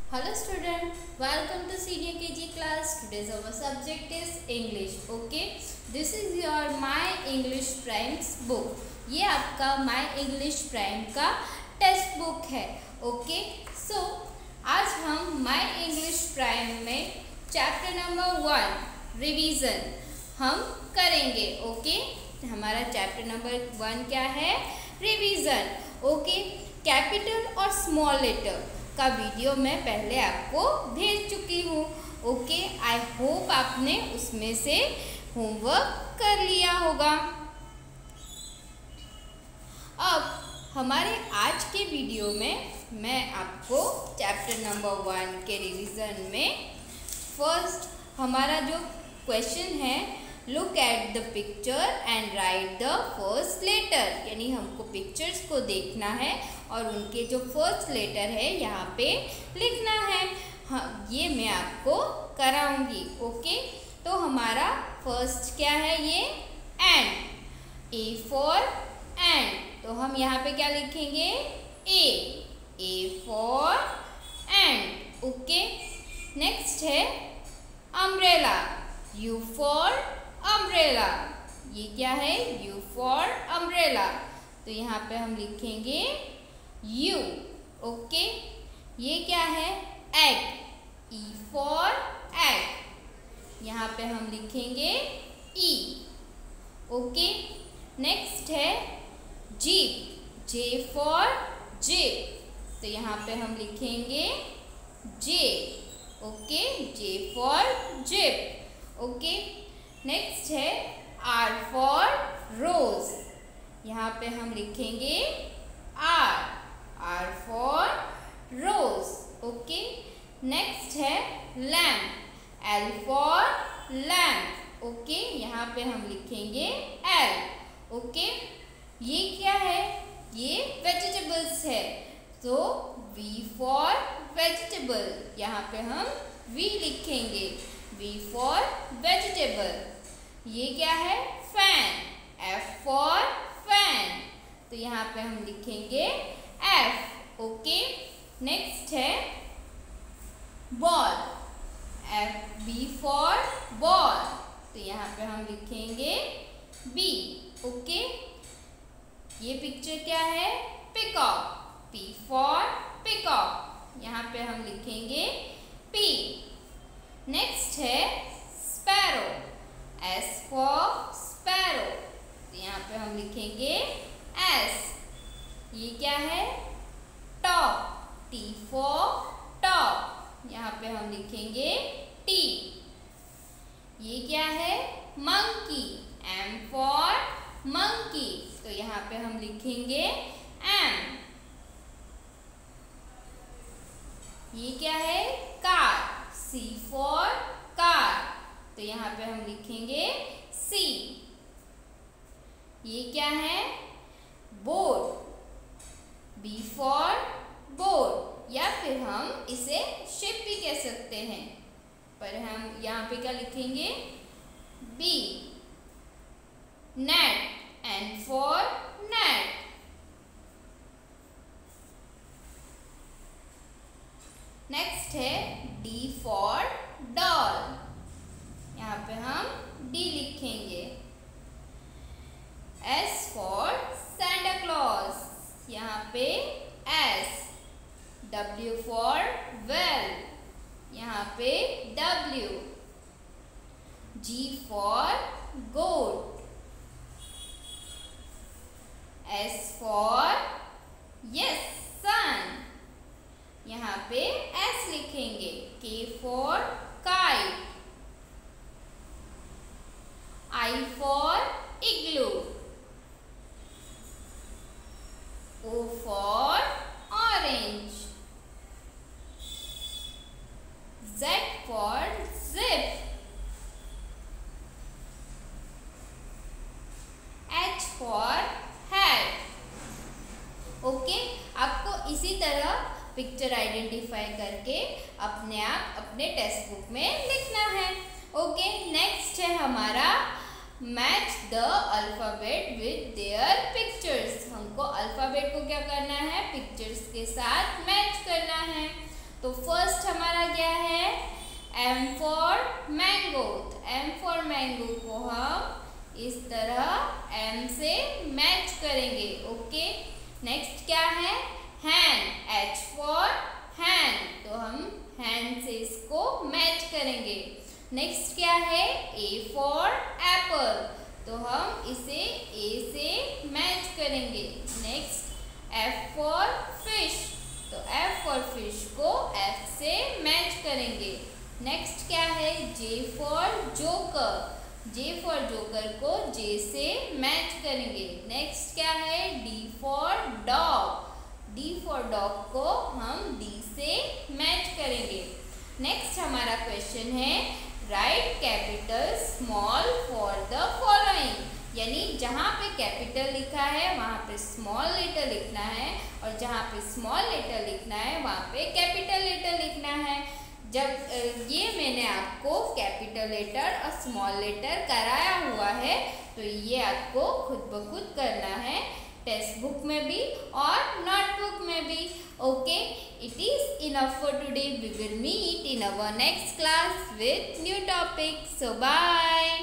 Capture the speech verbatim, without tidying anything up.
Hello student, welcome to senior K G class. Today's our subject is English. Okay, this is your My English Primes book. ये आपका My English Prime का text book है. Okay, so आज हम My English Prime में chapter number one revision हम करेंगे. Okay, हमारा चैप्टर नंबर वन क्या है? रिवीजन. ओके, कैपिटल और स्मॉल लेटर का वीडियो मैं पहले आपको भेज चुकी हूँ. ओके, आई होप आपने उसमें से होमवर्क कर लिया होगा. अब हमारे आज के वीडियो में मैं आपको चैप्टर नंबर वन के रिवीजन में फर्स्ट हमारा जो क्वेश्चन है, look at the picture and write the first letter, यानी हमको पिक्चर्स को देखना है और उनके जो फर्स्ट लेटर है यहाँ पे लिखना है. हाँ, ये मैं आपको कराऊंगी. ओके, तो हमारा फर्स्ट क्या है? ये एंड. ए फॉर एंड, तो हम यहाँ पे क्या लिखेंगे? A. A for ant. Okay, next है अम्ब्रेला. U for umbrella. ये क्या है? U for umbrella. तो यहाँ पे हम लिखेंगे यू. ओके, ये क्या है? एग. E for egg. यहाँ पे हम लिखेंगे ई. ओके, नेक्स्ट है जीप. J for jeep. तो यहाँ पे हम लिखेंगे J. Okay, J for zip. Okay, next है आर फॉर रोज. यहाँ पे हम लिखेंगे R. R for rose. Okay, next है lamp. L for lamp. Okay, यहाँ पे हम लिखेंगे एल. ओके, ये क्या है? ये वेजिटेबल्स है, तो वी फॉर वेजिटेबल. यहाँ पे हम वी लिखेंगे. V for vegetable. ये क्या है? फैन. F for fan. तो यहाँ पे हम लिखेंगे एफ. ओके, नेक्स्ट है ball. F B for ball. तो यहाँ पे हम लिखेंगे बी. ओके, ये पिक्चर क्या है? पिकॉक. P for peacock. यहाँ पे हम लिखेंगे पी. नेक्स्ट है स्पैरो. S for sparrow. तो यहाँ पे हम लिखेंगे एस. ये क्या है? टॉप. T for top. यहाँ पे हम लिखेंगे टी. ये क्या है? मंकी. M for monkey. तो यहाँ पे हम लिखेंगे एम. ये क्या है? कार. C for car. तो यहाँ पे हम लिखेंगे सी. ये क्या है? बोट. बी फॉर बोट, या फिर हम इसे शिप भी कह सकते हैं, पर हम यहाँ पे क्या लिखेंगे? B. Net. N for net. Next है डी फॉर डॉल. यहाँ पे हम डी लिखेंगे. S for Santa Claus. यहाँ पे एस. W for well. यहाँ पे W. G for goat. S for yes sun. यहाँ पे एस लिखेंगे. K for kite. I for igloo. O for orange. Z for zip. H for hat. Okay, आपको इसी तरह पिक्चर आइडेंटिफाई करके अपने आप अपने टेक्स्ट बुक में लिखना है. ओके, नेक्स्ट है हमारा match the alphabet with their pictures. हमको अल्फ़ाबेट को क्या करना है? पिक्चर्स के साथ मैच करना है. तो फर्स्ट M for mango, तो M for mango को हम इस तरह M से मैच करेंगे। ओके, नेक्स्ट क्या है? हैंड, H for हैंड, तो हम हैंड से इसको मैच करेंगे। नेक्स्ट क्या है? A for एप्पल, तो हम इसे A से मैच करेंगे। नेक्स्ट F for फिश, तो F for फिश को F से मैच करेंगे। नेक्स्ट क्या है? J for joker, J for joker को J से मैच करेंगे। नेक्स्ट क्या है? D for dog, D for dog को हम D से मैच करेंगे। नेक्स्ट हमारा क्वेश्चन है write capital small for the following, यानी जहाँ पे कैपिटल लिखा है वहाँ पे स्मॉल लेटर लिखना है और जहाँ पे स्मॉल लेटर लिखना है वहाँ पे कैपिटल लेटर लिखना है। जब ये मैंने आपको कैपिटल लेटर और स्मॉल लेटर कराया हुआ है तो ये आपको खुद ब खुद करना है, टेक्स्ट बुक में भी और नोटबुक में भी। Okay, it is enough for today. We will meet in our next class with new topics. So bye.